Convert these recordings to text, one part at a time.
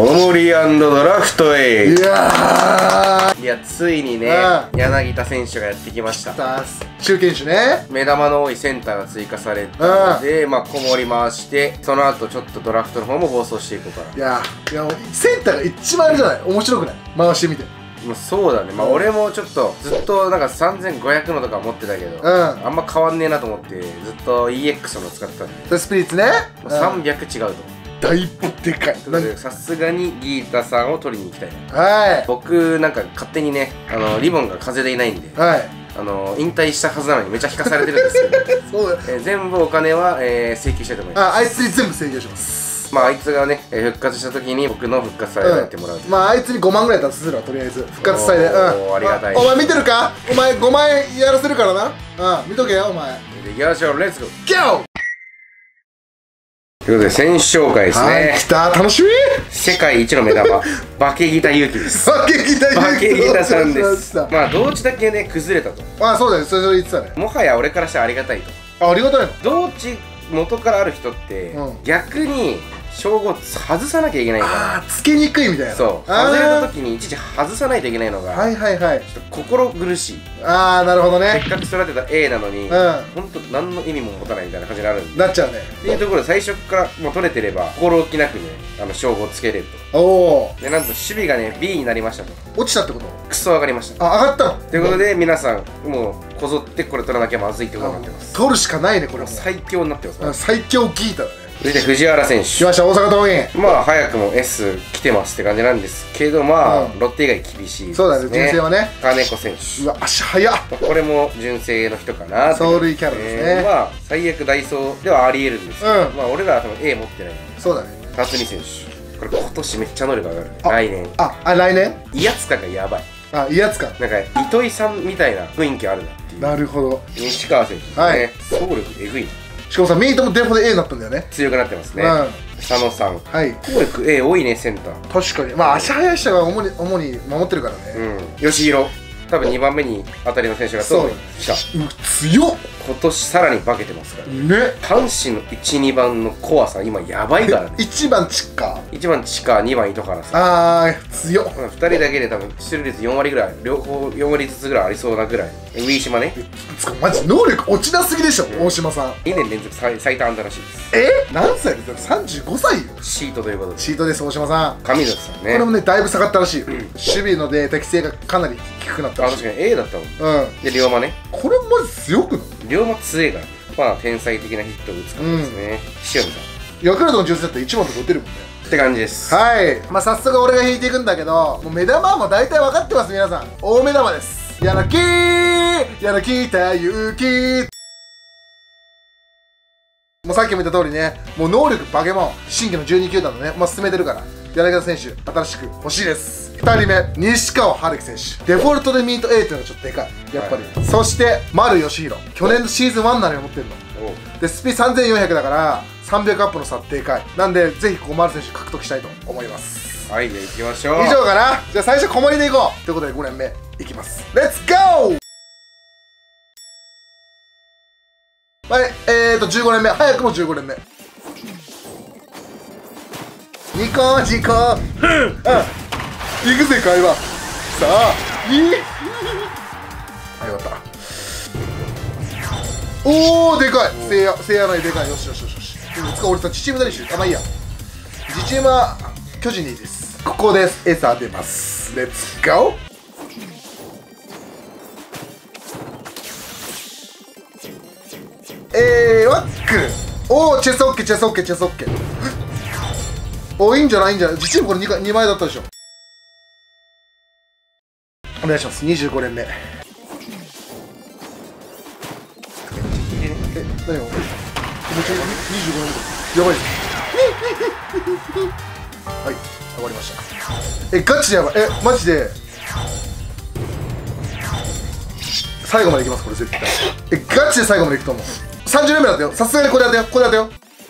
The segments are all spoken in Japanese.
大森ドラフトへ。 いやいや、ついにね、柳田選手がやってきました。 中堅手ね。 目玉の多いセンターが追加されたので、まあ、小森回して、その後ちょっとドラフトの方も暴走していこうかな。 いや、センターが一番あれじゃない、面白くない、回してみて。 もうそうだね。まあ、俺もちょっとずっとなんか3500のとか持ってたけど、あんま変わんねえなと思ってずっと EX の使ってたんで、 スピリッツね、 300違うと。 だいぶでかい。 さすがにギータさんを取りに行きたいな。 はい。 僕なんか勝手にね、リボンが風でいないんで、 はい、 引退したはずなのにめちゃ引かされてるんですけどそう全部お金は、請求したいと思います。 あいつに全部請求します。 まああいつがね、復活した時に僕の復活祭をやってもらう、 まああいつに5万ぐらい出するわ、とりあえず復活祭で。 ありがたい。 お前見てるか、お前5万円やらせるからな。見とけよお前。 行きましょう、レッツゴー。 ゴーということで選手紹介ですね。 来た、楽しみ。 世界一の目玉バケギタ勇気です。 バケギタさんです。まあ同地だけね崩れたと。 そうだよ、それ言ってたね。 もはや俺からしたらありがたいと。 ありがたいの。 同地元からある人って、逆に称号外さなきゃいけないから、 つけにくいみたいな。 そう、外れた時にいちいち外さないといけないのが、ちょっと心苦しい。 なるほどね。 せっかく育てた A なのに、ほんと何の意味も持たないみたいな感じになるんで、 なっちゃうね。 っていうところで最初からもう取れてれば心置きなくね、称号つけれると。 おお。 で、なんと守備がね B になりましたと。 落ちたってこと？ クソ上がりました。 上がったの。 ということで皆さんもうこぞってこれ取らなきゃまずいってことになってます。 取るしかないね、これ。 最強になってます。 最強ギータだね。 それで藤原選手来ました、大阪桐蔭。 まあ早くも S 来てますって感じなんですけど、まあロッテ以外厳しいですね。 そうだね、純正はね。 金子選手、 うわ、足速っ。 これも純正の人かな。 走塁キャラですね。 まあ最悪ダイソーではありえるんですけど、まあ俺らは多分 A 持ってない。 そうだね。 辰巳選手、これ今年めっちゃ能力上がる。来年。 来年。 威圧感がやばい。 威圧感。 なんか糸井さんみたいな雰囲気あるなっていう。 なるほど。 西川選手ですね。走力えぐい。 しかもさ、ミートもデフォで A になったんだよね。 強くなってますね。佐野さん、走力 A 多いね、センター。 確かに。まあ足速い人が主に守ってるからね。 吉弘、多分2番目に当たりの選手がそうした。 強っ。 今年さらに化けてますからね。阪神の1、2番の怖さ今やばいからね。 1番チッカー、 1番チカー、2番糸原さん。 強っ。 2人だけで多分出塁率4割ぐらい、両方4割ずつぐらいありそうなぐらい。上島ね、 マジ能力落ちなすぎでしょ、大島さん。 2年連続最多安打らしいです。 何歳ですか？35歳よ。 シートということで。 シートです、大島さん。 上里さんね、 これもね、だいぶ下がったらしい。守備ので適性がかなり低くなったらしい。 確かに A だったもん。で龍馬ね、 これマジ強くない？ 龍馬強いからね。まあ天才的なヒットを打つからですね。塩見さん、 ヤクルトの純正だったら1番とか打てるもんねって感じです。 はい。まあ早速俺が引いていくんだけど、もう目玉はもう大体分かってます、皆さん。大目玉です。柳田悠岐。もうさっきも言った通りね、もう能力バケモン、新規の12球団のね、進めてるから、柳田選手、新しく欲しいです。2人目、西川春樹選手。デフォルトでミート A っていうのがちょっとでかい。やっぱり。そして、丸義弘。去年のシーズン1なのに持ってるの。で、スピ3400だから、300アップの差でかい。なんで、ぜひここ丸選手獲得したいと思います。 はい、じゃあ行きましょう。 以上かな。じゃあ最初小森でいこうということで5年目いきます。レッツゴー。はい、15年目、早くも15年目。ニコニコ、行くぜ会話。さあ、よかった。おー、でかい。せいやないでかい。よしよしよしよし。いつか俺さ、自チームだりしよう。まあいいや。自チームは巨人でいいです。ここです。餌出ます。レッツゴー。ワック。おー、チェスオッケー、チェスオッケー、チェスオッケー。お、いいんじゃない、いいんじゃない。自チームこれ 2枚だったでしょ。お願いします。25年目。何を？25年目。やばい。はい、終わりました。ガチでやばい。マジで。最後までいきます、これ絶対。ガチで最後までいくと思う。30年目だったよ。さすがにこれ当てよ。これ当てよ。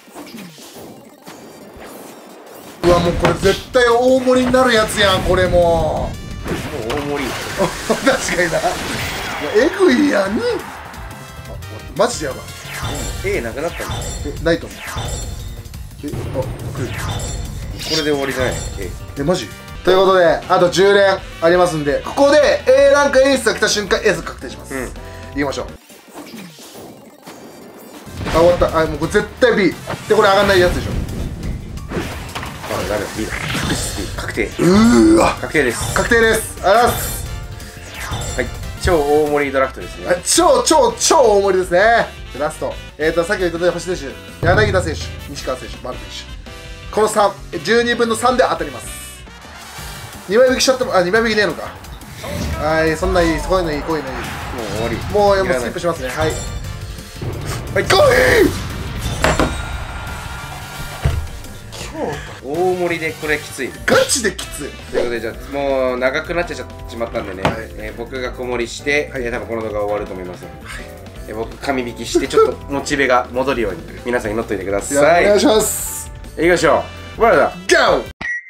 うわ、もうこれ絶対大盛りになるやつやん、これもう。 大盛り。 確かにな。えぐいやん。マジでやばい。 A なくなったんだ。 ないと思う。来る。 れで終わりじゃない？ マジ？ということであと10連ありますんで、ここで A ランクエースが来た瞬間エース確定します。いきましょう。あ、終わった。あ、もうこれ絶対 B で、これ上がんないやつでしょ。 あ、ダメだ、B だ。確定。確定です。 確定です。ありがとうございます。 はい、超大盛りドラフトですね。 超大盛りですね。ラストさっき言ったとおり星選手、柳田選手、西川選手、丸選手、この3、12分の3で当たります。2枚引きしちゃっても、2枚引きねえのか。はい、そんないい、こういうのいい、こういうのいい。 もう終わり。 もうスキップしますね。はい、 はい、来い。大盛りでこれきつい。 ガチできつい。 ということで、じゃあもう長くなっちまったんでね、僕が小盛りして、多分この動画終わると思います。僕紙引きしてちょっとモチベが戻るように皆さん祈っといてください。 お願いします。 いきましょう。わらだゴ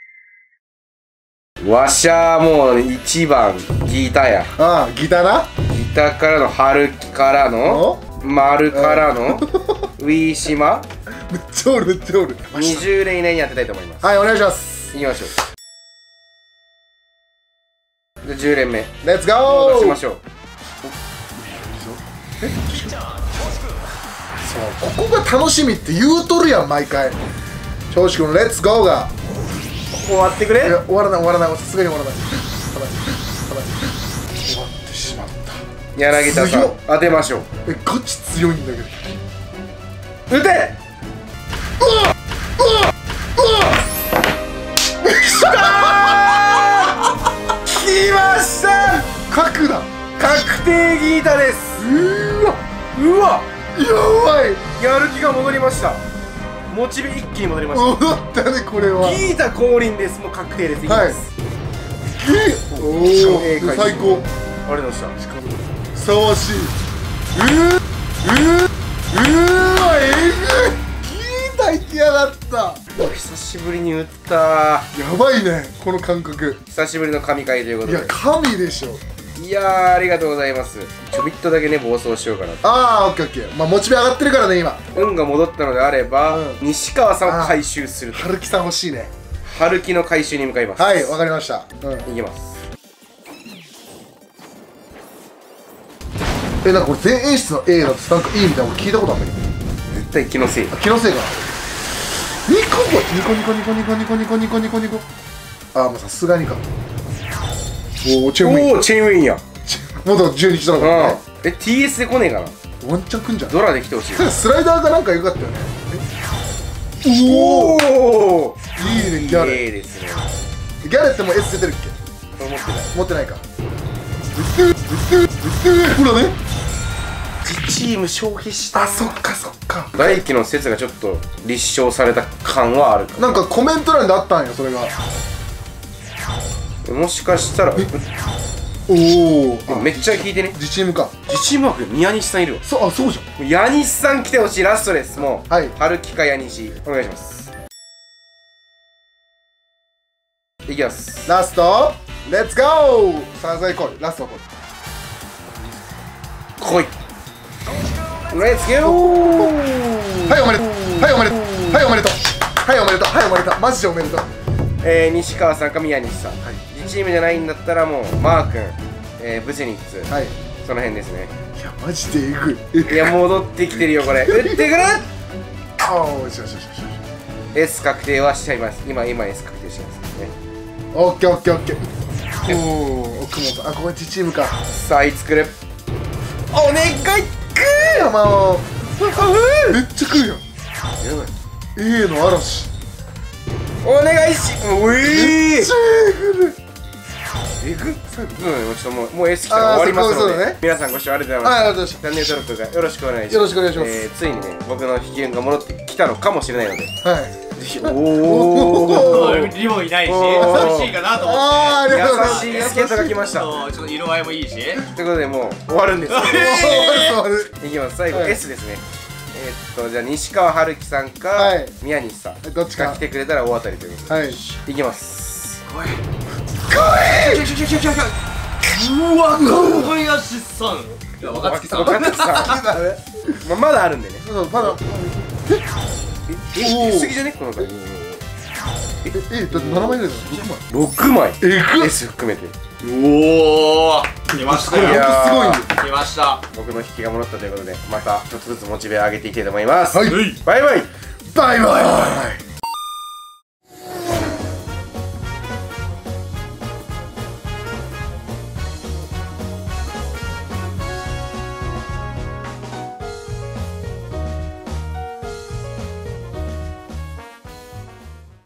ー。わしゃーもう1番ギターや。 ああ、ギターな。 ギターからの春樹からの丸からのウィーシマ。 めっちゃおる。 20連以内に当てたいと思います。 はい、お願いします。 いきましょう。で10連目レッツゴー。 出しましょう。 そう、ここが楽しみって言うとるやん毎回。長州君レッツゴーが終わってくれ。 終わらない、さすがに終わらない。終わってしまった。 柳田さん当てましょう。 ガチ強いんだけど。 打て。来ました。 角だ。 確定ギータです。うわやばい。 やる気が戻りました。モチベ一気に戻りました。 戻ったね、これは。 ギータ降臨です。もう確定です。 はい。おお、最高。 ありがとうございました。 ふさわしい。えぐい。ギータ行きやがった。 久しぶりに打った。 やばいね、この感覚。 久しぶりの神回ということで。 いや、神でしょ。 いやー、ありがとうございます。ちょびっとだけね、暴走しようかなと。 ああ、オッケーオッケー。まあ、モチベ上がってるからね、今。 運が戻ったのであれば、西川さんを回収すると。 春樹さん欲しいね。 春樹の回収に向かいます。 はい、わかりました。 いきます。 なんかこれ全演出の A だとなんかいいみたいなの聞いたことあるんだけど。 絶対気のせい。 気のせいかな。ニコ。ああ、まあさすがにか。おお、チェーンウィン。 おお、チェーンウィンや。 元12時ドラゴンね。 TS で来ねえかな。 ワンチャンくんじゃん。 ドラで来てほしい。 スライダーがなんか良かったよね。 おお、 いいね、ギャレ。 いいですね。 ギャレってもう S 出てるっけ？持ってないか。ほらね。 自チーム消費した。 あ、そっか。 大輝の説がちょっと立証された感はあるかなんかコメント欄であったんよ、それが。 もしかしたらおお、 めっちゃ引いてね。 自チームか。 自チーム枠宮西さんいるわ。 そうじゃん。 矢西さん来てほしい。ラストです。もう、 はい、 春樹か矢西お願いします。いきます。 ラストレッツゴー。さあ行こう。ラスト来い。レッツゴー。 はい、おめでとう。マジでおめでとう。 西川さんか宮西さん、自チームじゃないんだったらもうマー君、ブチェニッツ、その辺ですね。 いや、マジでえぐい。 いや、戻ってきてるよこれ。打ってくれ。 ああ、よし。 S 確定はしちゃいます。今 S 確定してますね。 オッケー。おお、奥本さん。あ、ここ自チームか。 さあ、いつ来る。お願い。 めっちゃ来るやん。A の嵐。 お願いし。 めっちゃえぐ。ちょっともう S 来たら終わりますので、皆さんご視聴ありがとうございました。チャンネル登録がよろしくお願いします。 よろしくお願いします。 ついにね、僕の引き運が戻ってきたのかもしれないので、ぜひ。おお、リボンいないし寂しいかなと思って。 優しい助っ人が来ました。 ちょっと色合いもいいし。 ということでもう終わるんです。いきます。最後 S ですね。じゃあ西川春樹さんか宮西さんどっちか来てくれたら大当たりということで、いきます。 来いうわ、小林さん。いや、若槻さん。 まだあるんでね。 まだ。 言い過ぎじゃねこの回。 だって7枚ぐらいだよ。 6枚えぐっ S 含めておお来ましたよ。 これほんとすごいんだよ。 来ました。 僕の引きが戻ったということでまたちょっとずつモチベ上げていきたいと思います。 はいバイバイ。 バイバイ。